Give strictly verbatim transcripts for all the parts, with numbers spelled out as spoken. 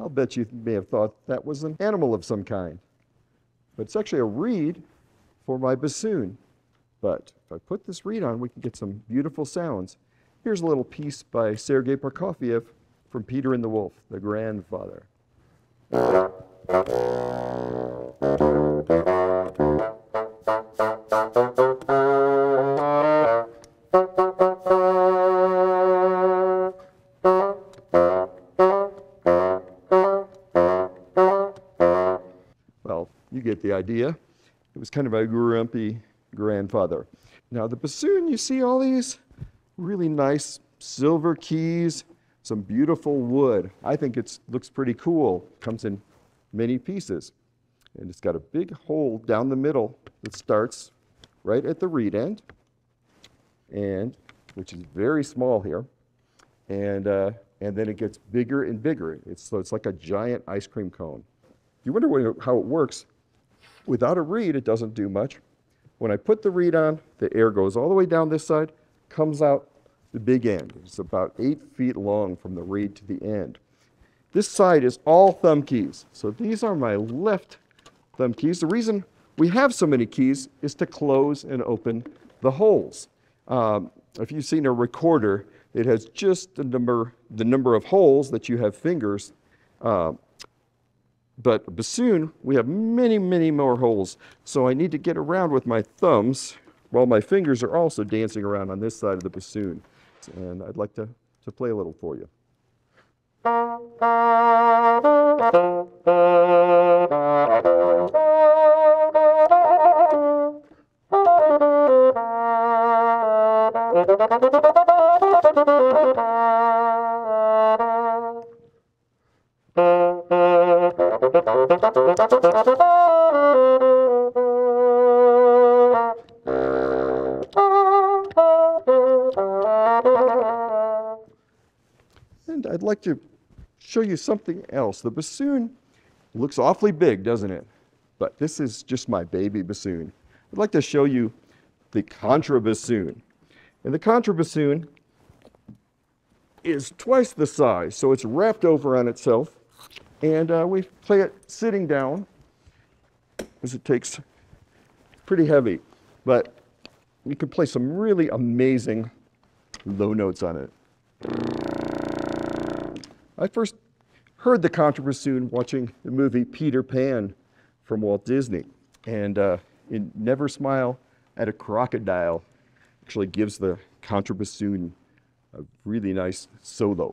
I'll bet you may have thought that was an animal of some kind. But it's actually a reed for my bassoon. But if I put this reed on, we can get some beautiful sounds. Here's a little piece by Sergei Prokofiev from Peter and the Wolf, the grandfather. Well, you get the idea. It was kind of a grumpy grandfather. Now the bassoon, you see all these really nice silver keys, some beautiful wood. I think it looks pretty cool. Comes in many pieces. And it's got a big hole down the middle that starts right at the reed end, and which is very small here. And, uh, and then it gets bigger and bigger. It's, so it's like a giant ice cream cone. You wonder how it works. Without a reed, it doesn't do much. When I put the reed on, the air goes all the way down this side, comes out the big end. It's about eight feet long from the reed to the end. This side is all thumb keys. So these are my left thumb keys. The reason we have so many keys is to close and open the holes. Um, if you've seen a recorder, it has just the number, the number of holes that you have fingers. Uh, but a bassoon, we have many, many more holes. So I need to get around with my thumbs while my fingers are also dancing around on this side of the bassoon. And I'd like to, to play a little for you. And I'd like to show you something else. The bassoon looks awfully big, doesn't it? But this is just my baby bassoon. I'd like to show you the contrabassoon. And the contrabassoon is twice the size, so it's wrapped over on itself. And uh, we play it sitting down, because it takes pretty heavy. But you can play some really amazing low notes on it. I first heard the contrabassoon watching the movie Peter Pan from Walt Disney. And uh, in Never Smile at a Crocodile actually gives the contrabassoon a really nice solo.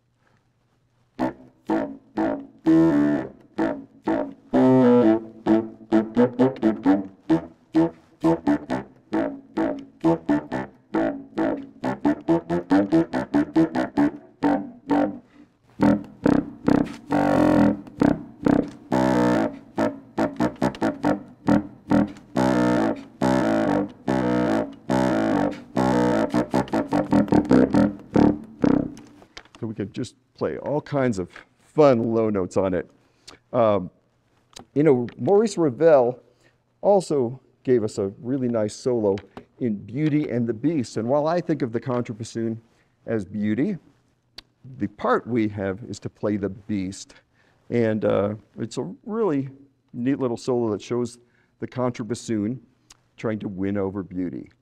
So we could just play all kinds of fun low notes on it. Um, you know, Maurice Ravel also gave us a really nice solo in Beauty and the Beast. And while I think of the contrabassoon as beauty, the part we have is to play the beast. And uh, it's a really neat little solo that shows the contrabassoon trying to win over beauty.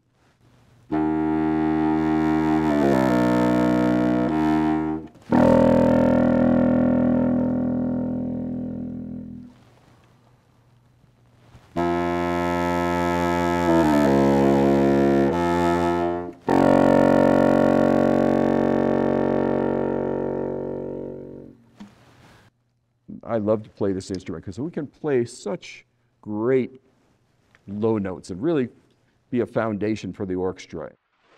I love to play this instrument because we can play such great low notes and really be a foundation for the orchestra.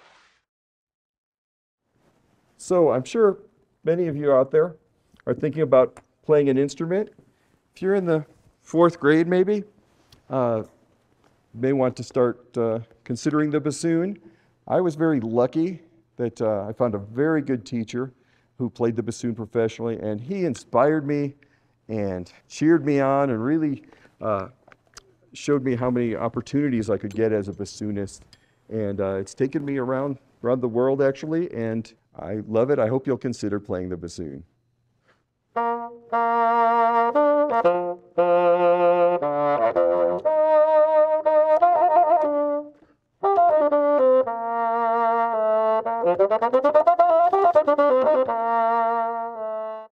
So I'm sure many of you out there are thinking about playing an instrument. If you're in the fourth grade maybe, uh, you may want to start uh, considering the bassoon. I was very lucky that uh, I found a very good teacher who played the bassoon professionally, and he inspired me and cheered me on and really uh, showed me how many opportunities I could get as a bassoonist. And uh, it's taken me around, around the world actually, and I love it. I hope you'll consider playing the bassoon.